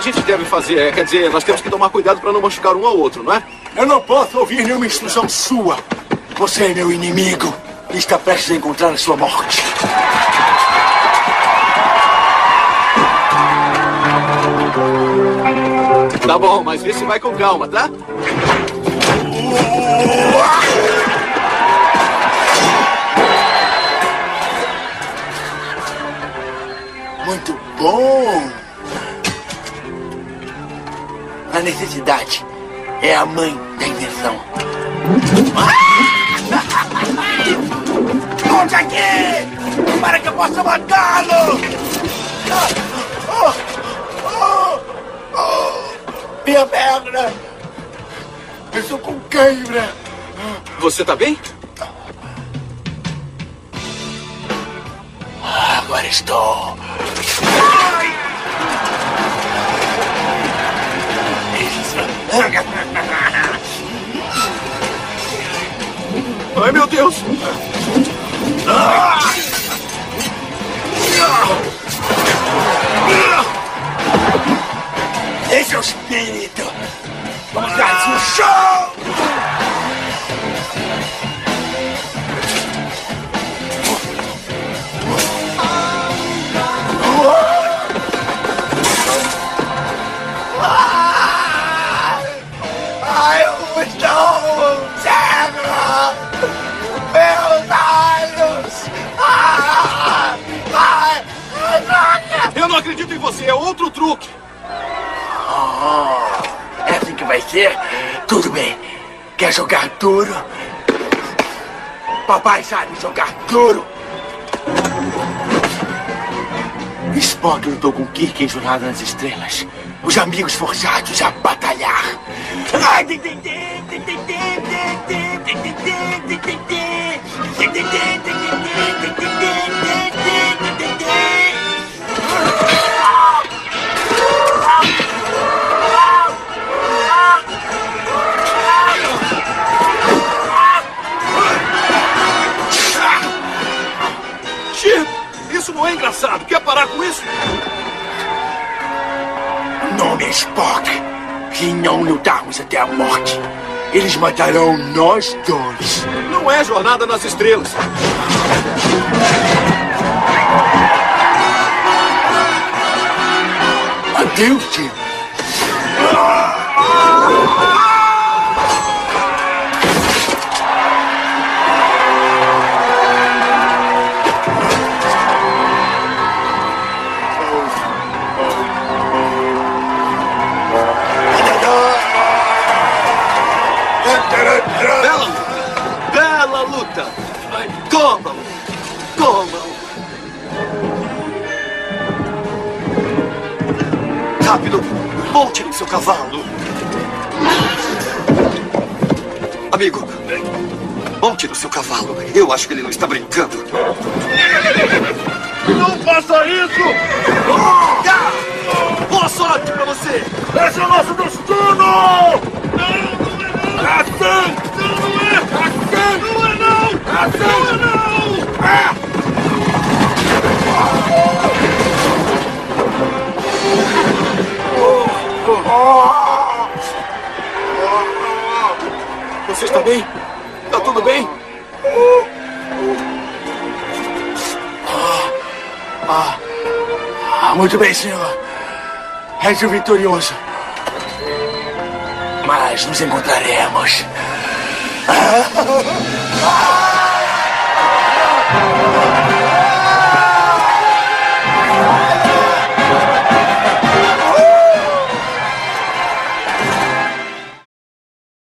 gente deve fazer? Quer dizer, nós temos que tomar cuidado para não machucar um ao outro, não é? Eu não posso ouvir nenhuma instrução sua. Você é meu inimigo e está prestes a encontrar a sua morte. Tá bom, mas vê se vai com calma, tá? Muito bom. A necessidade é a mãe da invenção. Volte aqui! Para que eu possa matá-lo! Minha perna! Eu estou com cãibra! Você tá bem? Agora estou. Ai, meu Deus! Esse é o espírito! Vamos dar isso no chão! Ai, eu estou cego! Meus olhos! Eu não acredito em você, é outro truque! É assim que vai ser? Tudo bem. Quer jogar duro? Papai sabe jogar duro. Spock lutou com Kirk em Jornada nas Estrelas. Os amigos forçados a batalhar. Isso não é engraçado. Quer parar com isso? O nome é Spock. Se não lutarmos até a morte, eles matarão nós dois. Não é Jornada nas Estrelas. Adeus, Jim. Bela luta! Comam! Comam! Rápido! Monte no seu cavalo! Amigo, monte no seu cavalo. Eu acho que ele não está brincando. Não faça isso! Boa sorte pra você! Esse é o nosso destino! É assim! Não é! Assim! Não é não! Assim! Não é não! Você está bem? Está tudo bem? Muito bem, senhor. És o vitorioso. Mas nos encontraremos.